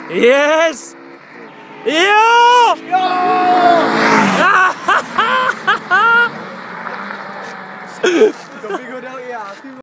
Yes! Jo! Jo! To bych ho dal i já, ty